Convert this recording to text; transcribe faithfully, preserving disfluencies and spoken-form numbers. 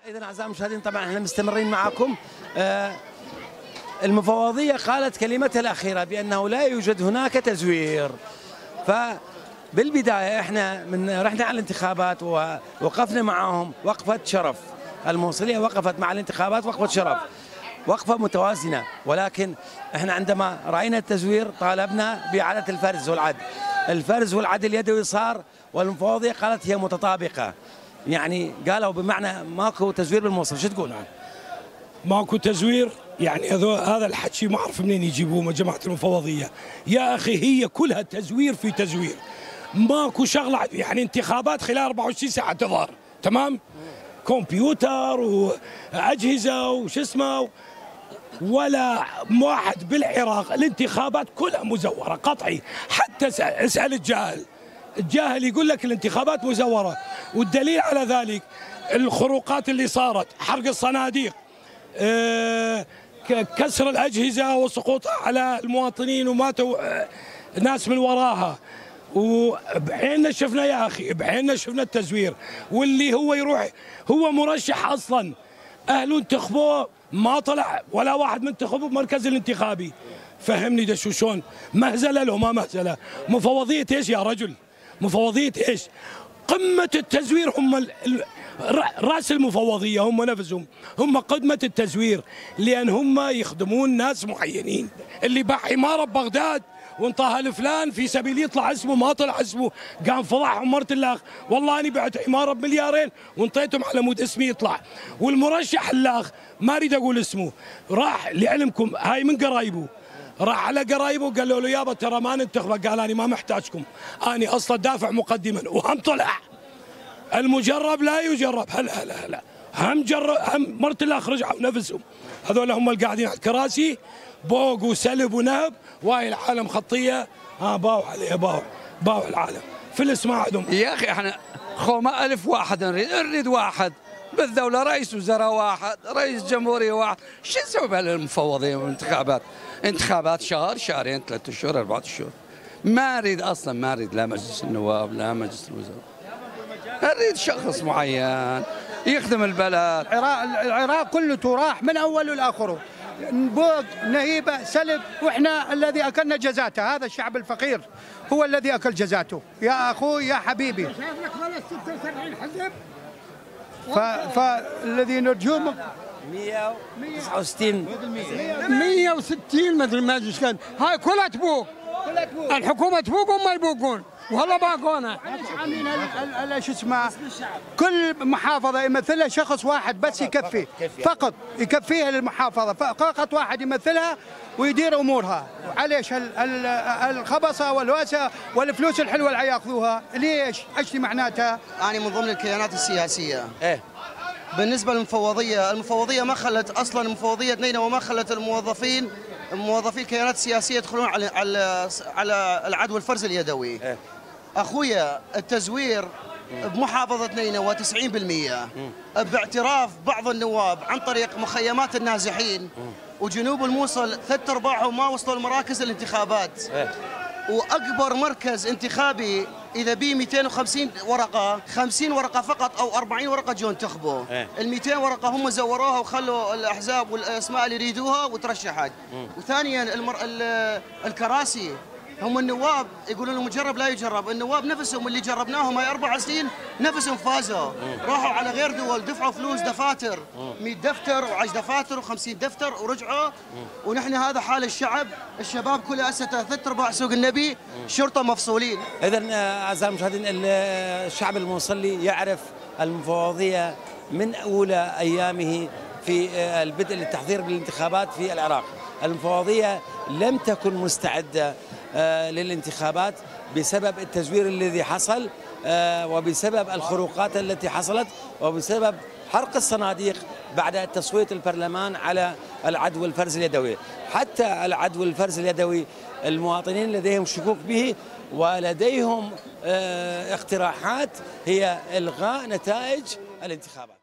إذا أعزائي المشاهدين طبعا احنا مستمرين معكم. آه المفوضية قالت كلمتها الأخيرة بأنه لا يوجد هناك تزوير. فبالبداية احنا من رحنا على الانتخابات ووقفنا معهم وقفة شرف. الموصلية وقفت مع الانتخابات وقفة شرف، وقفة متوازنة، ولكن احنا عندما رأينا التزوير طالبنا بإعادة الفرز والعد. الفرز والعد اليدوي صار، والمفوضية قالت هي متطابقة. يعني قالوا بمعنى ماكو تزوير بالموصل. شو تقول؟ ماكو تزوير، يعني هذا الحكي ما اعرف منين يجيبوه جماعه المفوضيه. يا اخي هي كلها تزوير في تزوير، ماكو شغله. يعني انتخابات خلال أربعة وعشرين ساعه تظهر، تمام؟ كمبيوتر واجهزه وش اسمه، ولا واحد بالعراق الانتخابات كلها مزوره قطعي. حتى اسال الجاهل، الجاهل يقول لك الانتخابات مزوره، والدليل على ذلك الخروقات اللي صارت، حرق الصناديق، أه كسر الاجهزه وسقوطها على المواطنين وماتوا ناس من وراها، وبعيننا شفنا يا اخي، بعيننا شفنا التزوير. واللي هو يروح هو مرشح اصلا، اهله انتخبوه ما طلع ولا واحد منتخبه بمركز الانتخابي. فهمني ده شو شلون مهزله له ما مهزله. مفوضيه ايش يا رجل؟ مفوضيه ايش؟ قمه التزوير هم راس المفوضيه، هم نفسهم هم قمه التزوير، لان هم يخدمون ناس معينين. اللي باع عماره ببغداد وانطاها لفلان في سبيل يطلع اسمه، ما طلع اسمه، قام فضحهم مرت الاخ، والله اني بعت عماره بمليارين وانطيتهم على مود اسمي يطلع. والمرشح الاخ ما اريد اقول اسمه، راح لعلمكم هاي من قرايبه، راح على قرايبه قالوا له يابا ترى ما ننتخبه، قال انا ما محتاجكم، انا اصلا دافع مقدما، وهم طلع. المجرب لا يجرب. هلا هلا هلا هم جرب، هم مرت الاخ رجعوا نفسهم. هذول هم اللي قاعدين على الكراسي، بوق وسلب ونهب، واي العالم خطيه، ها باوع عليه، باوع باوع العالم فلس ما عندهم. يا اخي احنا خوما ألف واحد نريد، نريد واحد بالدوله، رئيس وزراء واحد، رئيس جمهوريه واحد. شو نسوي بهالمفوضيه والانتخابات؟ انتخابات شهر شهرين ثلاثة اشهر أربعة اشهر. ما اريد اصلا، ما اريد لا مجلس النواب لا مجلس الوزراء، اريد شخص معين يخدم البلد. العراق العراق كله راح من اوله لاخره، بوق نهيبه سلب، واحنا الذي اكلنا جزاته. هذا الشعب الفقير هو الذي اكل جزاته يا اخوي يا حبيبي. شايف لك بلد ستة وسبعين حزب، فالذي نرجوه مئة وتسعة وستين مئة وستين ما ادري ما ادري ايش كان، هاي كلها تبوق، الحكومه تبوق وهم يبوقون والله باقونا. عاملين شو اسمه، كل محافظه يمثلها شخص واحد بس يكفي، فقط يكفيها للمحافظه، فقط واحد يمثلها ويدير امورها. عليش الخبصه والواسه والفلوس الحلوه اللي ياخذوها؟ ليش؟ ايش معناتها؟ انا من ضمن الكيانات السياسيه. ايه بالنسبه للمفوضيه، المفوضيه ما خلت اصلا مفوضيه نينوى وما خلت الموظفين موظفي الكيانات السياسيه يدخلون على على على العدو الفرز اليدوي. إيه؟ اخويا التزوير بمحافظه نينوى تسعين بالمئة باعتراف بعض النواب عن طريق مخيمات النازحين، وجنوب الموصل ثلاث ارباعهم ما وصلوا لمراكز الانتخابات. إيه؟ واكبر مركز انتخابي اذا بيه مئتين وخمسين ورقه، خمسين ورقه فقط او أربعين ورقه جو انتخبوا. إيه؟ ال مئتين ورقه هم زوروها وخلوا الاحزاب والاسماء اللي يريدوها وترشحت. وثانيا المر... الكراسي، هم النواب يقولون المجرب لا يجرب، النواب نفسهم اللي جربناهم هاي اربع سنين نفسهم فازوا، راحوا على غير دول دفعوا فلوس دفاتر، مئة دفتر وعشرة دفاتر وخمسين دفتر ورجعوا. ونحن هذا حال الشعب، الشباب كلها هسه ثلاث ارباع سوق النبي شرطه مفصولين. اذا اعزائي المشاهدين الشعب الموصلي يعرف المفوضيه من اولى ايامه في البدء للتحضير بالانتخابات في العراق. المفوضيه لم تكن مستعده للانتخابات بسبب التزوير الذي حصل، وبسبب الخروقات التي حصلت، وبسبب حرق الصناديق بعد تصويت البرلمان على العدو الفرز اليدوي. حتى العدو الفرز اليدوي المواطنين لديهم شكوك به، ولديهم اقتراحات هي إلغاء نتائج الانتخابات.